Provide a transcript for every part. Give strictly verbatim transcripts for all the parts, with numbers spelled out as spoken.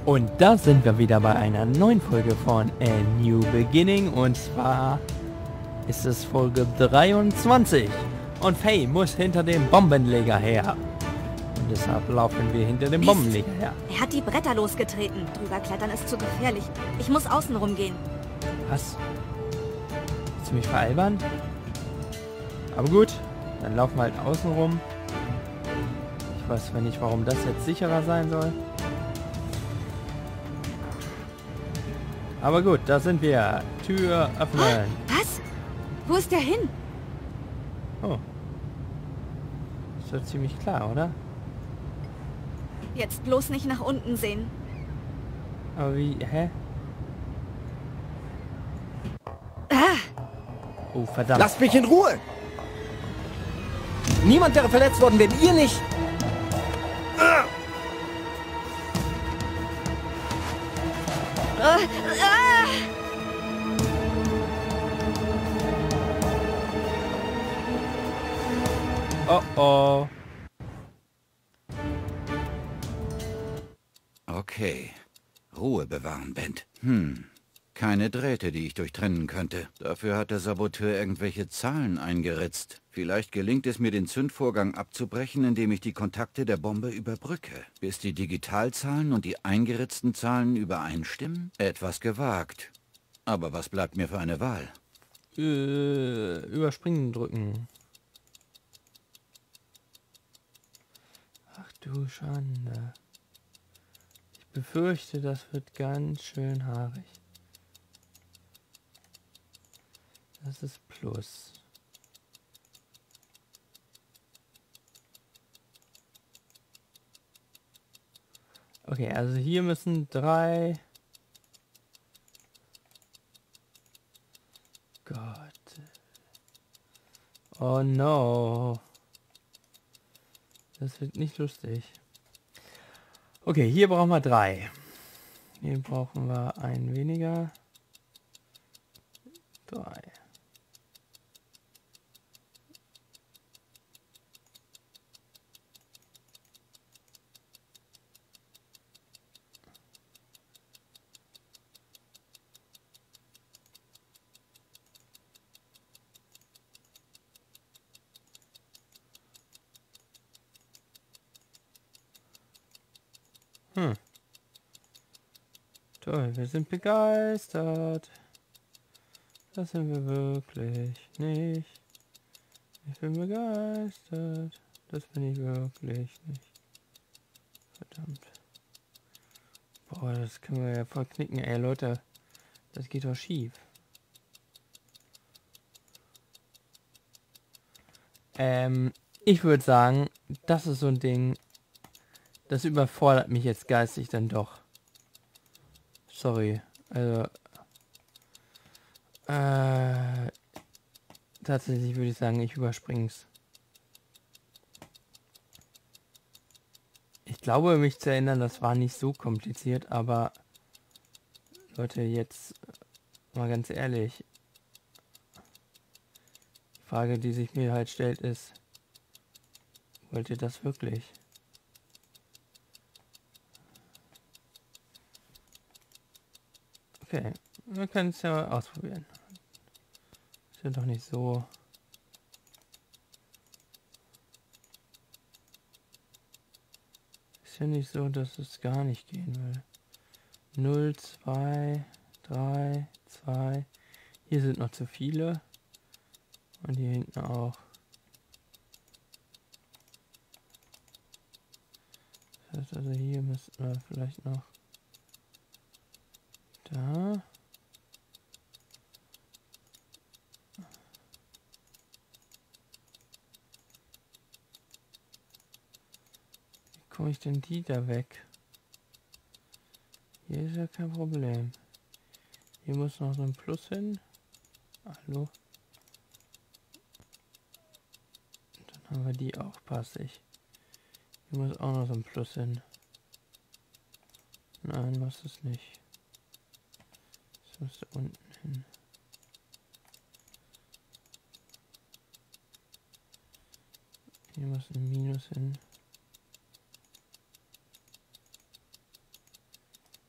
Und da sind wir wieder bei einer neuen Folge von A New Beginning, und zwar ist es Folge dreiundzwanzig und Faye muss hinter dem Bombenleger her. Und deshalb laufen wir hinter dem Mist. Bombenleger her. Er hat die Bretter losgetreten. Drüber klettern ist zu gefährlich. Ich muss außen rumgehen. Was? Willst du mich veralbern? Aber gut, dann laufen wir halt außen rum. Ich weiß zwar nicht, warum das jetzt sicherer sein soll. Aber gut, da sind wir. Tür öffnen. Was? Wo ist der hin? Oh. Ist doch ziemlich klar, oder? Jetzt bloß nicht nach unten sehen. Aber wie, hä? Ah, Oh, verdammt. Lasst mich in Ruhe! Niemand wäre verletzt worden, wenn ihr nicht... ah, ah. Oh, oh. Okay. Ruhe bewahren, Bent. Hm. Keine Drähte, die ich durchtrennen könnte. Dafür hat der Saboteur irgendwelche Zahlen eingeritzt. Vielleicht gelingt es mir, den Zündvorgang abzubrechen, indem ich die Kontakte der Bombe überbrücke. Bis die Digitalzahlen und die eingeritzten Zahlen übereinstimmen? Etwas gewagt. Aber was bleibt mir für eine Wahl? Äh, überspringen drücken. Ach du Schande. Ich befürchte, das wird ganz schön haarig. Das ist Plus. Okay, also hier müssen drei... Gott. Oh no. Das wird nicht lustig. Okay, hier brauchen wir drei. Hier brauchen wir einen weniger. Drei. Hm. Toll, wir sind begeistert. Das sind wir wirklich nicht. Ich bin begeistert. Das bin ich wirklich nicht. Verdammt. Boah, das können wir ja voll knicken. Ey, Leute, das geht doch schief. Ähm, ich würde sagen, das ist so ein Ding, das überfordert mich jetzt geistig dann doch. Sorry. Also, äh, tatsächlich würde ich sagen, ich überspring's. Ich glaube, mich zu erinnern, das war nicht so kompliziert, aber Leute, jetzt mal ganz ehrlich. Die Frage, die sich mir halt stellt, ist, wollt ihr das wirklich? Okay, wir können es ja ausprobieren. Ist ja doch nicht so. Ist ja nicht so, dass es gar nicht gehen will. null, zwei, drei, zwei. Hier sind noch zu viele. Und hier hinten auch. Das heißt also, hier müssten wir vielleicht noch da. Wie komme ich denn die da weg? Hier ist ja kein Problem. Hier muss noch so ein Plus hin. Hallo. Dann haben wir die auch passig. Hier muss auch noch so ein Plus hin. Nein, muss es nicht. Das müsste unten hin. Hier muss ein Minus hin.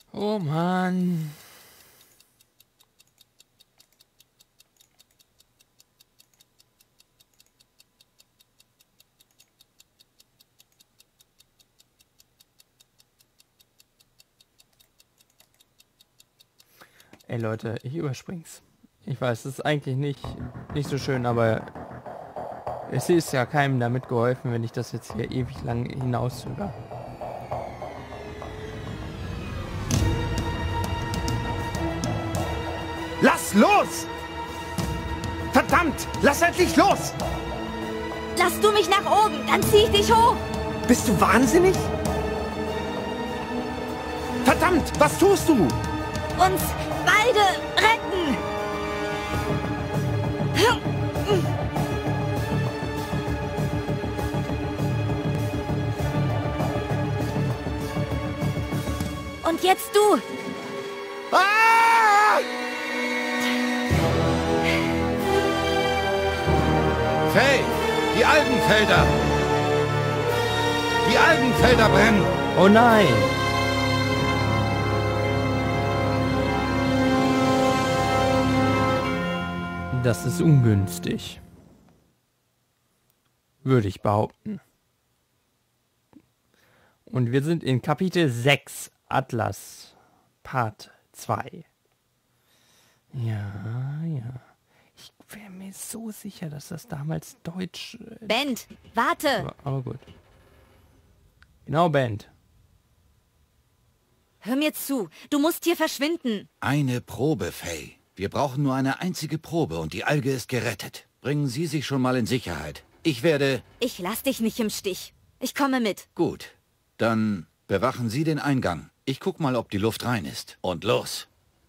Oh Mann. Ey Leute, ich überspring's. Ich weiß, es ist eigentlich nicht, nicht so schön, aber es ist ja keinem damit geholfen, wenn ich das jetzt hier ewig lang hinauszögere. Lass los! Verdammt! Lass endlich los! Lass du mich nach oben, dann zieh ich dich hoch. Bist du wahnsinnig? Verdammt! Was tust du? Uns beide retten. Und jetzt du. Ah! Faye, die Algenfelder! Die Algenfelder brennen! Oh nein! Das ist ungünstig. Würde ich behaupten. Und wir sind in Kapitel sechs, Atlas, Part zwei. Ja, ja. Ich wäre mir so sicher, dass das damals Deutsch... Äh, Bent, warte. aber, aber gut. Genau, Bent. Hör mir zu. Du musst hier verschwinden. Eine Probe, Faye. Wir brauchen nur eine einzige Probe und die Alge ist gerettet. Bringen Sie sich schon mal in Sicherheit. Ich werde... Ich lass dich nicht im Stich. Ich komme mit. Gut. Dann bewachen Sie den Eingang. Ich guck mal, ob die Luft rein ist. Und los.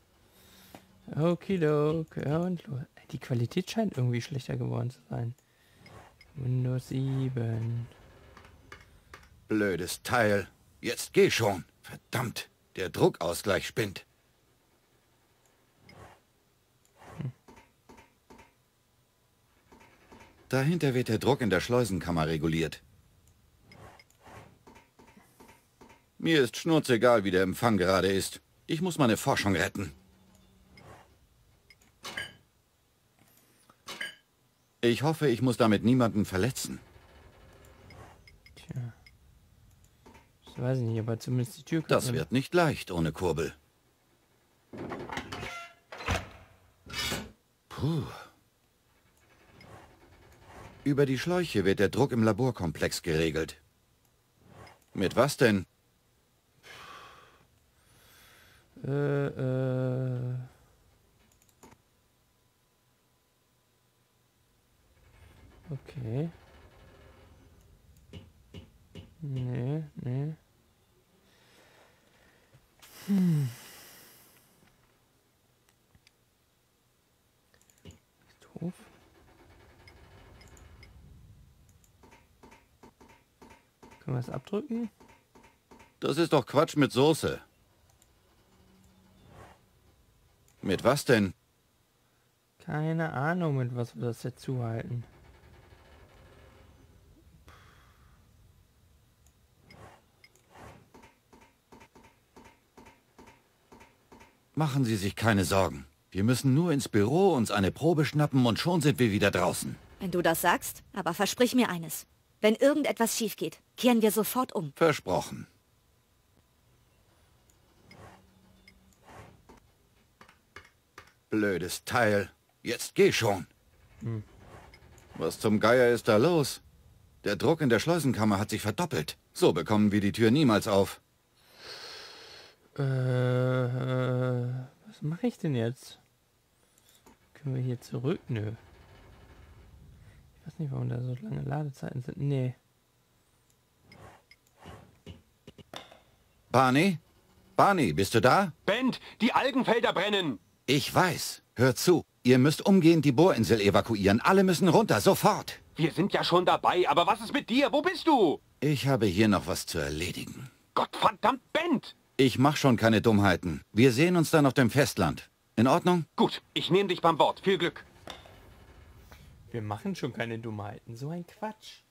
Okidok. Und los. Die Qualität scheint irgendwie schlechter geworden zu sein. Windows sieben. Blödes Teil. Jetzt geh schon. Verdammt. Der Druckausgleich spinnt. Dahinter wird der Druck in der Schleusenkammer reguliert. Mir ist schnurzegal, wie der Empfang gerade ist. Ich muss meine Forschung retten. Ich hoffe, ich muss damit niemanden verletzen. Tja. Ich weiß nicht, aber zumindest die Tür... Das wird nicht leicht ohne Kurbel. Puh. Über die Schläuche wird der Druck im Laborkomplex geregelt. Mit was denn? Äh, äh... Okay. Nee, nee. Hm. Doof. Können wir es abdrücken? Das ist doch Quatsch mit Soße. Mit was denn? Keine Ahnung, mit was wir das jetzt zuhalten. Machen Sie sich keine Sorgen. Wir müssen nur ins Büro, uns eine Probe schnappen und schon sind wir wieder draußen. Wenn du das sagst, aber versprich mir eines. Wenn irgendetwas schief geht, kehren wir sofort um. Versprochen. Blödes Teil. Jetzt geh schon. Hm. Was zum Geier ist da los? Der Druck in der Schleusenkammer hat sich verdoppelt. So bekommen wir die Tür niemals auf. Äh, was mache ich denn jetzt? Können wir hier zurück? Nö. Ich weiß nicht, warum da so lange Ladezeiten sind. Nee. Barney? Barney, bist du da? Bent, die Algenfelder brennen! Ich weiß. Hört zu. Ihr müsst umgehend die Bohrinsel evakuieren. Alle müssen runter, sofort. Wir sind ja schon dabei, aber was ist mit dir? Wo bist du? Ich habe hier noch was zu erledigen. Gottverdammt, Bent! Ich mach schon keine Dummheiten. Wir sehen uns dann auf dem Festland. In Ordnung? Gut, ich nehme dich beim Wort. Viel Glück. Wir machen schon keine Dummheiten. So ein Quatsch.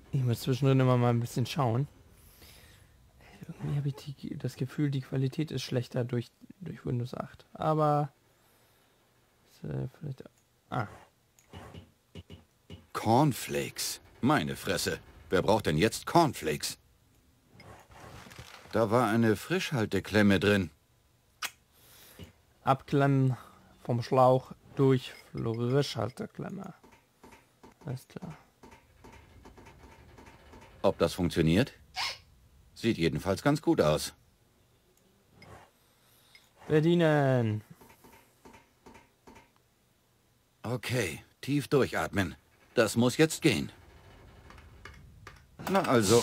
Ich muss zwischendrin immer mal ein bisschen schauen. Irgendwie habe ich die, das Gefühl, die Qualität ist schlechter durch, durch Windows acht. Aber... Äh, vielleicht... Ah. Cornflakes. Meine Fresse. Wer braucht denn jetzt Cornflakes? Da war eine Frischhalteklemme drin. Abklemmen vom Schlauch durch Frischhalteklemme. Alles klar. Ob das funktioniert? Sieht jedenfalls ganz gut aus. Bedienen. Okay, tief durchatmen. Das muss jetzt gehen. Na also.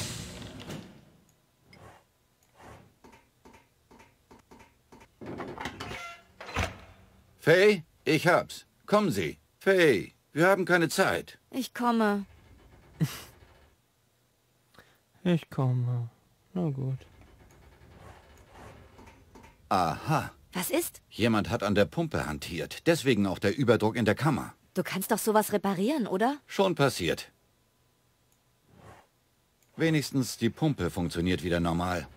Faye, ich hab's. Kommen Sie. Faye, wir haben keine Zeit. Ich komme. Ich komme. Na gut. Aha. Was ist? Jemand hat an der Pumpe hantiert. Deswegen auch der Überdruck in der Kammer. Du kannst doch sowas reparieren, oder? Schon passiert. Wenigstens die Pumpe funktioniert wieder normal.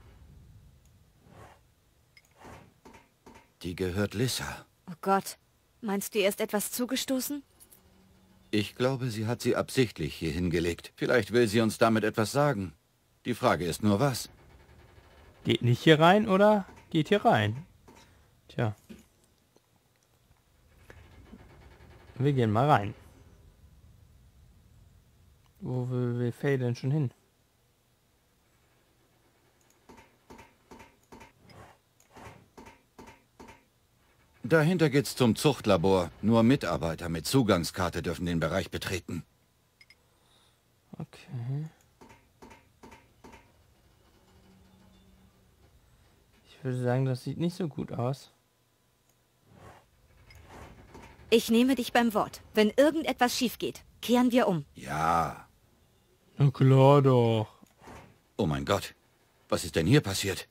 Die gehört Lissa. Oh Gott. Meinst du, ihr ist etwas zugestoßen? Ich glaube, sie hat sie absichtlich hier hingelegt. Vielleicht will sie uns damit etwas sagen. Die Frage ist nur, was? Geht nicht hier rein oder geht hier rein? Tja. Wir gehen mal rein. Wo will, will Faye denn schon hin? Dahinter geht's zum Zuchtlabor. Nur Mitarbeiter mit Zugangskarte dürfen den Bereich betreten. Okay. Ich würde sagen, das sieht nicht so gut aus. Ich nehme dich beim Wort. Wenn irgendetwas schief geht, kehren wir um. Ja. Na klar doch. Oh mein Gott. Was ist denn hier passiert?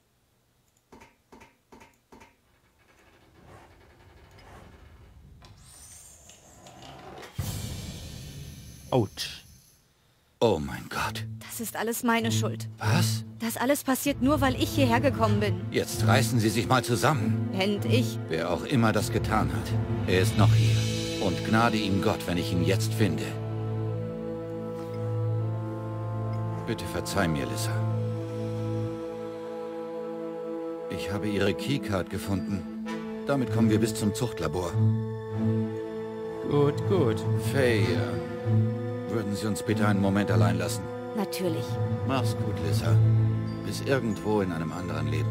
Autsch. Oh mein Gott. Das ist alles meine Schuld. Was? Das alles passiert nur, weil ich hierher gekommen bin. Jetzt reißen Sie sich mal zusammen. Bent, ich... Wer auch immer das getan hat, er ist noch hier. Und gnade ihm Gott, wenn ich ihn jetzt finde. Bitte verzeih mir, Lissa. Ich habe Ihre Keycard gefunden. Damit kommen wir bis zum Zuchtlabor. Gut, gut. Faye, würden Sie uns bitte einen Moment allein lassen? Natürlich. Mach's gut, Lissa. Bis irgendwo in einem anderen Leben.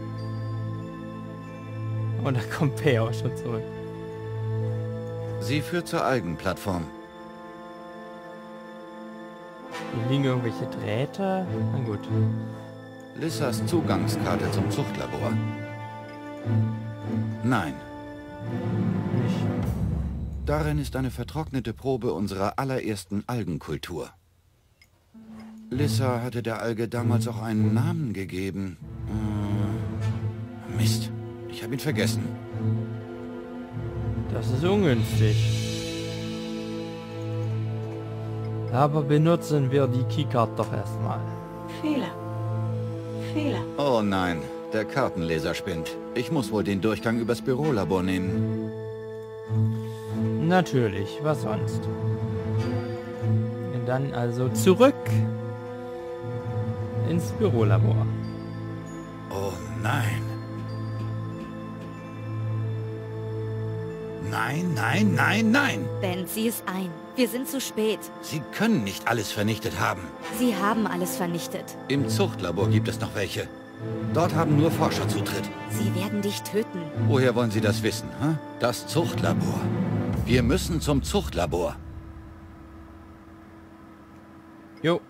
Und da kommt Faye auch schon zurück. Sie führt zur Algenplattform. Hier liegen irgendwelche Drähte. Na gut. Lissas Zugangskarte zum Zuchtlabor. Nein. Nicht. Darin ist eine vertrocknete Probe unserer allerersten Algenkultur. Lissa hatte der Alge damals auch einen Namen gegeben. Äh, Mist, ich habe ihn vergessen. Das ist ungünstig. Aber benutzen wir die Keycard doch erstmal. Fehler. Fehler. Oh nein, der Kartenleser spinnt. Ich muss wohl den Durchgang übers Bürolabor nehmen. Natürlich, was sonst? Und dann also zurück ins Bürolabor. Oh nein. Nein, nein, nein, nein. Bent, sieh es ein. Wir sind zu spät. Sie können nicht alles vernichtet haben. Sie haben alles vernichtet. Im Zuchtlabor gibt es noch welche. Dort haben nur Forscher Zutritt. Sie werden dich töten. Woher wollen Sie das wissen? Hä? Das Zuchtlabor. Wir müssen zum Zuchtlabor. Jo.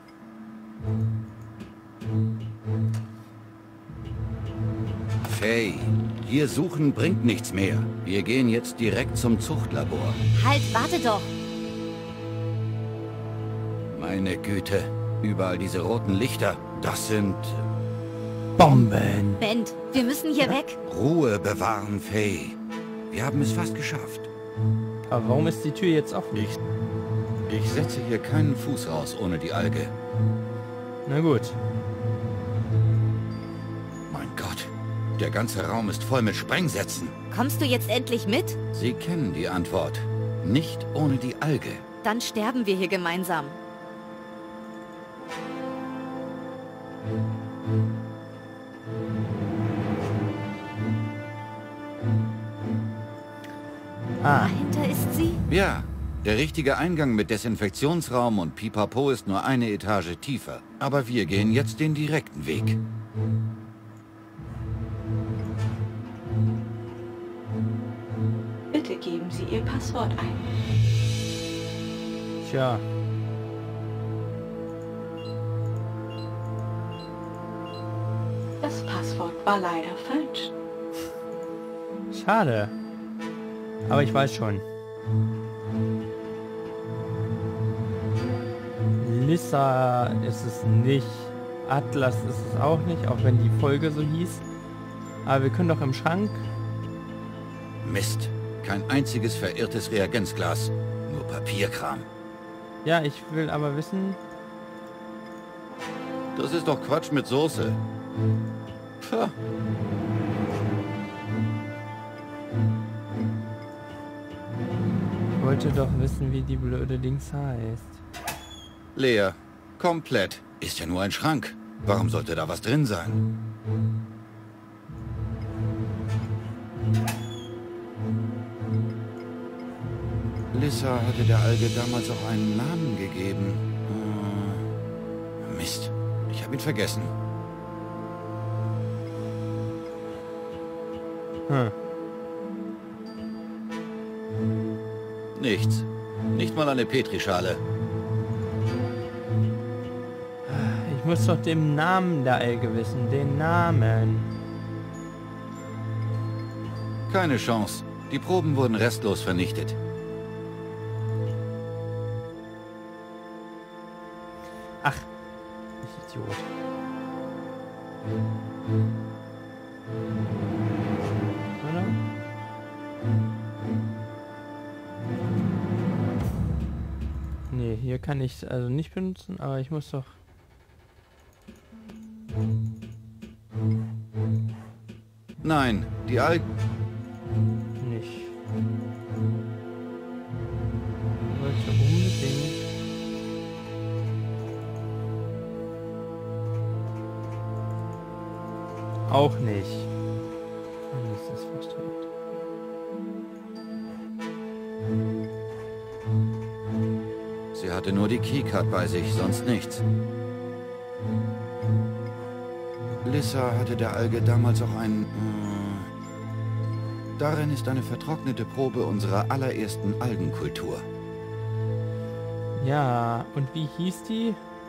Faye, hier suchen bringt nichts mehr. Wir gehen jetzt direkt zum Zuchtlabor. Halt, warte doch. Meine Güte, überall diese roten Lichter. Das sind... Bomben. Bent, wir müssen hier weg. Ruhe bewahren, Faye. Wir haben es fast geschafft. Aber warum ist die Tür jetzt offen? Ich, Ich setze hier keinen Fuß raus ohne die Alge. Na gut. Mein Gott, der ganze Raum ist voll mit Sprengsätzen. Kommst du jetzt endlich mit? Sie kennen die Antwort. Nicht ohne die Alge. Dann sterben wir hier gemeinsam. Ah, Dahinter ist sie? Ja, der richtige Eingang mit Desinfektionsraum und Pipapo ist nur eine Etage tiefer. Aber wir gehen jetzt den direkten Weg. Bitte geben Sie Ihr Passwort ein. tja. Das Passwort war leider falsch. Schade. Aber ich weiß schon. Lissa ist es nicht. Atlas ist es auch nicht, auch wenn die Folge so hieß. Aber wir können doch im Schrank... Mist, kein einziges verirrtes Reagenzglas. Nur Papierkram. Ja, ich will aber wissen... Das ist doch Quatsch mit Soße. Pah. Ich wollte doch wissen, wie die blöde Dings heißt. Leer. Komplett. Ist ja nur ein Schrank. Warum sollte da was drin sein? Lissa hatte der Alge damals auch einen Namen gegeben. Äh, Mist. Ich habe ihn vergessen. Hm. Nichts. Nicht mal eine Petrischale. Ich muss doch den Namen der Alge wissen. Den Namen. Keine Chance. Die Proben wurden restlos vernichtet. Ach, ich Idiot. Oder? Nee, hier kann ich es also nicht benutzen, aber ich muss doch... Nein, die Alge... nicht. Ich wollte unbedingt... Auch nicht. Dann ist das frustrierend. Sie hatte nur die Keycard bei sich, sonst nichts. Lissa hatte der Alge damals auch ein... Äh, darin ist eine vertrocknete Probe unserer allerersten Algenkultur. Ja, und wie hieß die?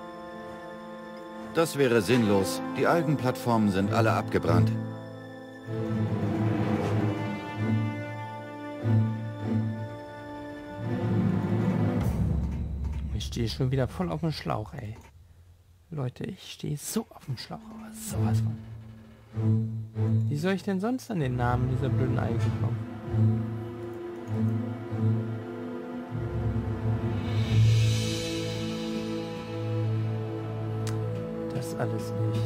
Das wäre sinnlos. Die Algenplattformen sind alle abgebrannt. Ich stehe schon wieder voll auf dem Schlauch, ey. Leute, ich stehe so auf dem Schlauch, aber sowas von. Wie soll ich denn sonst an den Namen dieser blöden Algen kommen? Das alles nicht.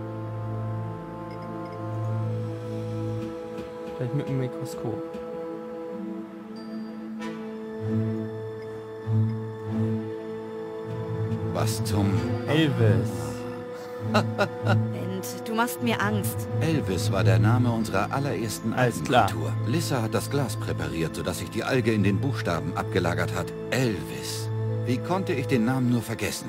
Vielleicht mit dem Mikroskop. Was zum... Elvis. Bent, du machst mir Angst. Elvis war der Name unserer allerersten Alles klar. Algenkultur. Lissa hat das Glas präpariert, sodass sich die Alge in den Buchstaben abgelagert hat. Elvis. Wie konnte ich den Namen nur vergessen?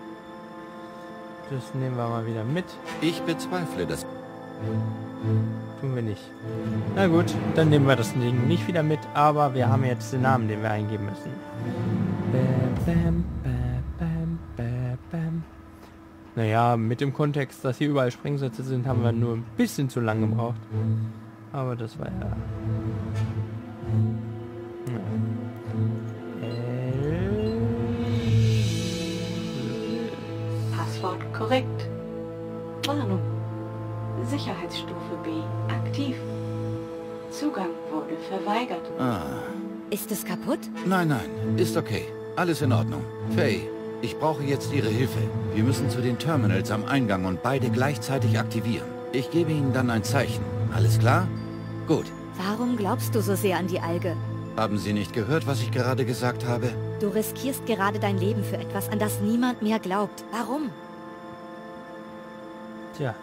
Das nehmen wir mal wieder mit. Ich bezweifle das. Tun wir nicht. Na gut, dann nehmen wir das Ding nicht wieder mit, aber wir haben jetzt den Namen, den wir eingeben müssen. Bam, bam, bam, bam, bam, bam. Naja, mit dem Kontext, dass hier überall Sprengsätze sind, haben wir nur ein bisschen zu lange gebraucht. Aber das war ja... Passwort korrekt. Warnung. Sicherheitsstufe B aktiv. Zugang wurde verweigert. Ah. Ist es kaputt? Nein, nein, ist okay. Alles in Ordnung. Faye, ich brauche jetzt Ihre Hilfe. Wir müssen zu den Terminals am Eingang und beide gleichzeitig aktivieren. Ich gebe Ihnen dann ein Zeichen. Alles klar? Gut. Warum glaubst du so sehr an die Alge? Haben Sie nicht gehört, was ich gerade gesagt habe? Du riskierst gerade dein Leben für etwas, an das niemand mehr glaubt. Warum? Tja.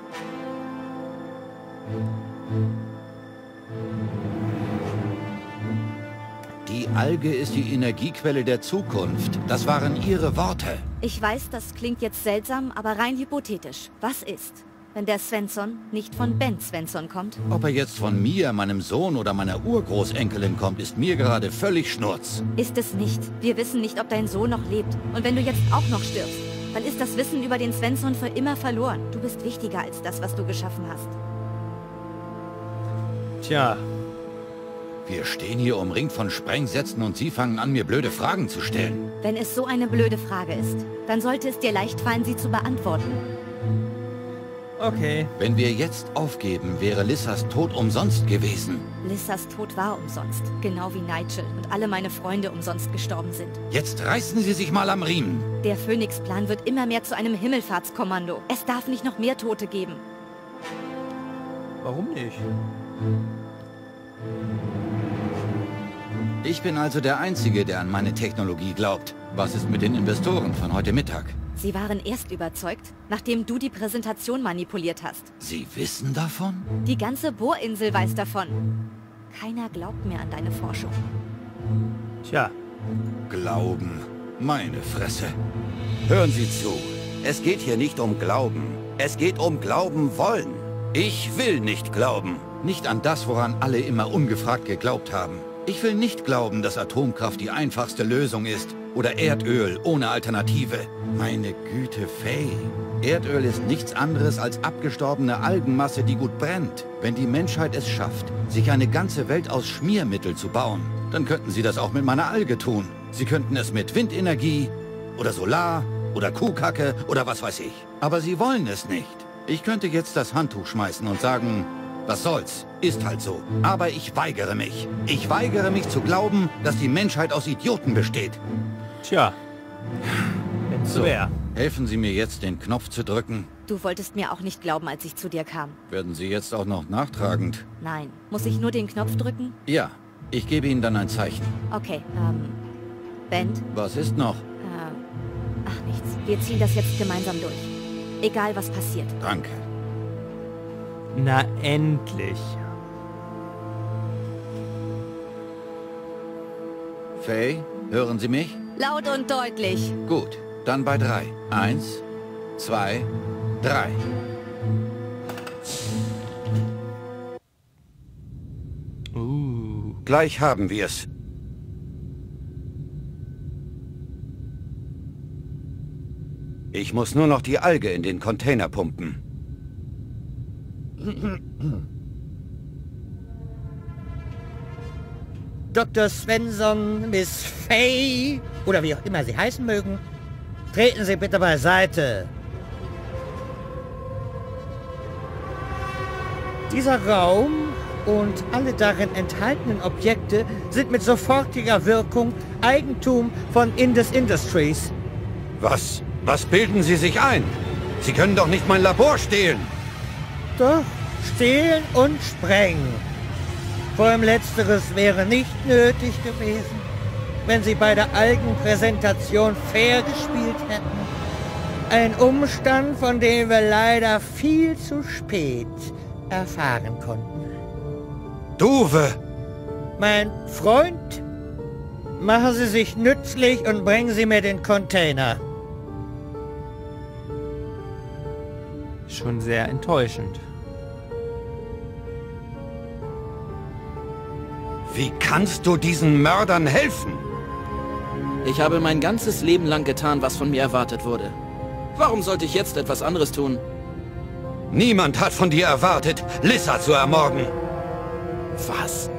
Die Alge ist die Energiequelle der Zukunft. Das waren Ihre Worte. Ich weiß, das klingt jetzt seltsam, aber rein hypothetisch. Was ist, wenn der Svensson nicht von Ben Svensson kommt? Ob er jetzt von mir, meinem Sohn oder meiner Urgroßenkelin kommt, ist mir gerade völlig Schnurz. Ist es nicht. Wir wissen nicht, ob dein Sohn noch lebt. Und wenn du jetzt auch noch stirbst, dann ist das Wissen über den Svensson für immer verloren. Du bist wichtiger als das, was du geschaffen hast. Tja. Wir stehen hier umringt von Sprengsätzen und Sie fangen an, mir blöde Fragen zu stellen. Wenn es so eine blöde Frage ist, dann sollte es dir leicht fallen, sie zu beantworten. Okay. Wenn wir jetzt aufgeben, wäre Lissas Tod umsonst gewesen. Lissas Tod war umsonst, genau wie Nigel und alle meine Freunde umsonst gestorben sind. Jetzt reißen Sie sich mal am Riemen. Der Phoenix-Plan wird immer mehr zu einem Himmelfahrtskommando. Es darf nicht noch mehr Tote geben. Warum nicht? Ich bin also der Einzige, der an meine Technologie glaubt. Was ist mit den Investoren von heute Mittag? Sie waren erst überzeugt, nachdem du die Präsentation manipuliert hast. Sie wissen davon? Die ganze Bohrinsel weiß davon. Keiner glaubt mehr an deine Forschung. Tja. Glauben. Meine Fresse. Hören Sie zu. Es geht hier nicht um Glauben. Es geht um Glauben wollen. Ich will nicht glauben. Nicht an das, woran alle immer ungefragt geglaubt haben. Ich will nicht glauben, dass Atomkraft die einfachste Lösung ist. Oder Erdöl ohne Alternative. Meine Güte, Faye. Erdöl ist nichts anderes als abgestorbene Algenmasse, die gut brennt. Wenn die Menschheit es schafft, sich eine ganze Welt aus Schmiermittel zu bauen, dann könnten sie das auch mit meiner Alge tun. Sie könnten es mit Windenergie oder Solar oder Kuhkacke oder was weiß ich. Aber sie wollen es nicht. Ich könnte jetzt das Handtuch schmeißen und sagen, was soll's, ist halt so. Aber ich weigere mich. Ich weigere mich zu glauben, dass die Menschheit aus Idioten besteht. Tja. Wenn's so wäre. Helfen Sie mir jetzt, den Knopf zu drücken. Du wolltest mir auch nicht glauben, als ich zu dir kam. Werden Sie jetzt auch noch nachtragend? Nein. Muss ich nur den Knopf drücken? Ja, ich gebe Ihnen dann ein Zeichen. Okay, ähm... Bent? Was ist noch? Äh, ach, nichts. Wir ziehen das jetzt gemeinsam durch. Egal, was passiert. Danke. Na, endlich. Faye, hören Sie mich? Laut und deutlich. Gut, dann bei drei. Eins, zwei, drei. Uh. Gleich haben wir's. Ich muss nur noch die Alge in den Container pumpen. Doktor Svensson, Miss Faye, oder wie auch immer Sie heißen mögen, treten Sie bitte beiseite. Dieser Raum und alle darin enthaltenen Objekte sind mit sofortiger Wirkung Eigentum von Indus Industries. Was? Was bilden Sie sich ein? Sie können doch nicht mein Labor stehlen. Doch, stehlen und sprengen. Vor allem Letzteres wäre nicht nötig gewesen, wenn Sie bei der Algenpräsentation fair gespielt hätten. Ein Umstand, von dem wir leider viel zu spät erfahren konnten. Duwe! Mein Freund, machen Sie sich nützlich und bringen Sie mir den Container. Schon sehr enttäuschend. Wie kannst du diesen Mördern helfen? Ich habe mein ganzes Leben lang getan, was von mir erwartet wurde. Warum sollte ich jetzt etwas anderes tun? Niemand hat von dir erwartet, Lissa zu ermorden. Was?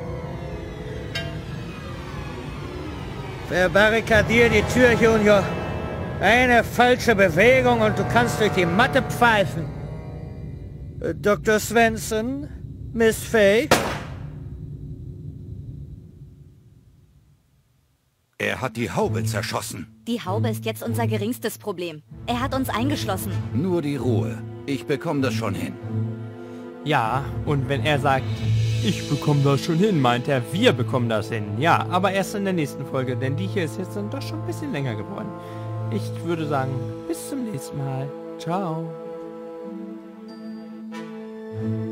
Verbarrikadier die Tür, Junior. Eine falsche Bewegung und du kannst durch die Matte pfeifen. Äh, Doktor Svensson, Miss Faye? Er Er hat die Haube zerschossen. Die Haube ist jetzt unser geringstes Problem. Er hat uns eingeschlossen. Nur die Ruhe. Ich bekomme das schon hin. Ja, und wenn er sagt, ich bekomme das schon hin, meint er, wir bekommen das hin. Ja, aber erst in der nächsten Folge, denn die hier ist jetzt dann doch schon ein bisschen länger geworden. Ich würde sagen, bis zum nächsten Mal. Ciao.